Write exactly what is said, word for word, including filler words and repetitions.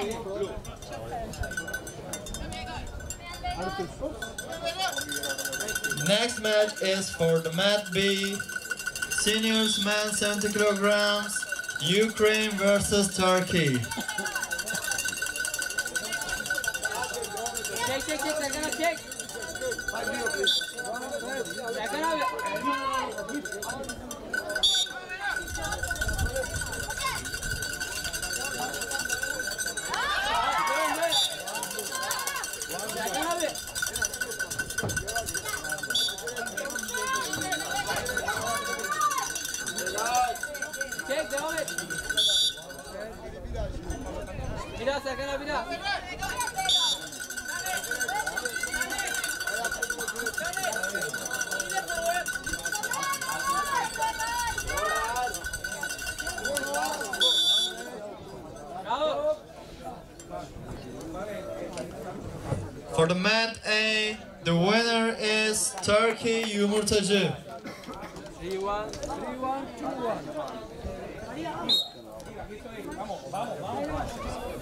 Next match is for the Mat B, seniors men seventy kilograms, Ukraine versus Turkey. Çek çek çek Serkan abi çek. Serkan abi. Serkan abi. Çek devam et. Bir daha Serkan abi bir daha. For the Mat A, the winner is Turkey Yumurtacı. three one, three one, two one.